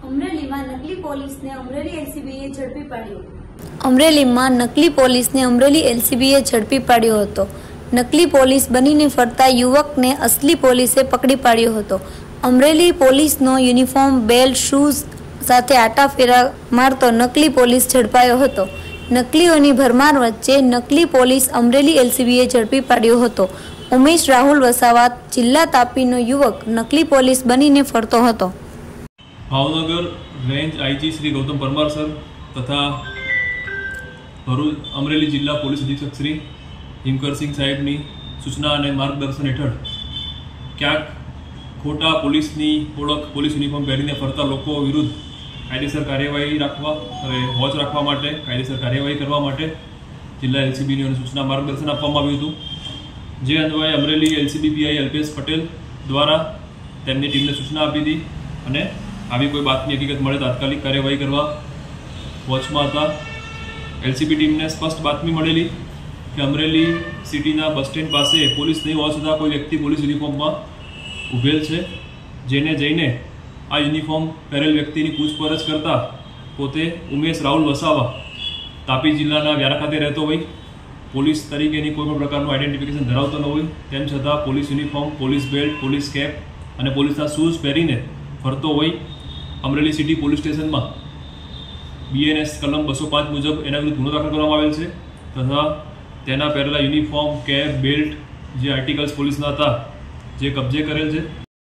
અમરેલીમાં નકલી પોલીસને અમરેલી એલસીબીએ ઝડપી પાડ્યો. અમરેલીમાં નકલી પોલીસને અમરેલી એલસીબીએ ઝડપી પાડ્યો હતો. નકલી પોલીસ બનીને ફરતા યુવકને અસલી પોલીસે પકડી પાડ્યો હતો. અમરેલી પોલીસનો યુનિફોર્મ, બેલ્ટ, શૂઝ સાથે આટાફેરા મારતો નકલી પોલીસ ઝડપાયો હતો. નકલીઓની ભરમાર વચ્ચે નકલી પોલીસ અમરેલી એલસીબીએ ઝડપી પાડ્યો હતો. ઉમેશ રાહુલ વસાવા, જિલ્લા તાપીનો યુવક નકલી પોલીસ બનીને ફરતો હતો. Bhavnagar range IG Shri Gautam Parmar sir તથા ભરૂચ અમરેલી જિલ્લા પોલીસ અધિક્ષક શ્રી હિમકરસિંહ સાહેબની સૂચના અને માર્ગદર્શન હેઠળ ક્યાંક ખોટા પોલીસની ઓળખ, પોલીસ યુનિફોર્મ પહેરીને ફરતા લોકો વિરુદ્ધ કાયદેસર કાર્યવાહી વોચ રાખવા માટે, કાયદેસર કાર્યવાહી કરવા માટે જિલ્લા એલસીબીની સૂચના માર્ગદર્શન આપવામાં આવ્યું હતું. જે અન્વયે અમરેલી એલસીબી પીઆઈ અલ્પેશ પટેલ દ્વારા તેમની ટીમને સૂચના આપી હતી અને આવી કોઈ બાતમી હકીકત મળે તાત્કાલિક કાર્યવાહી કરવા વોચમાં હતા. એલસીબી ટીમને સ્પષ્ટ બાતમી મળેલી કે અમરેલી સિટીના બસ સ્ટેન્ડ પાસે પોલીસ નહીં હોવા છતાં કોઈ વ્યક્તિ પોલીસ યુનિફોર્મમાં ઊભેલ છે, જેને જઈને આ યુનિફોર્મ પહેરેલ વ્યક્તિની પૂછપરછ કરતા પોતે ઉમેશ રાહુલ વસાવા તાપી જિલ્લાના વ્યારા ખાતે રહેતો હોય, પોલીસ તરીકેની કોઈ પણ પ્રકારનું આઈડેન્ટિફિકેશન ધરાવતો ન હોય, તેમ છતાં police uniform, police belt, police cap અને પોલીસના શૂઝ પહેરીને ફરતો હોય અમરેલી સિટી પોલીસ સ્ટેશનમાં BNS કલમ 205 મુજબ એના વિરુદ્ધ ગુનો દાખલ કરવામાં આવેલ છે તથા તેના પહેરેલા યુનિફોર્મ, કેપ, બેલ્ટ જે આર્ટિકલ્સ પોલીસના હતા જે કબજે કરેલ છે.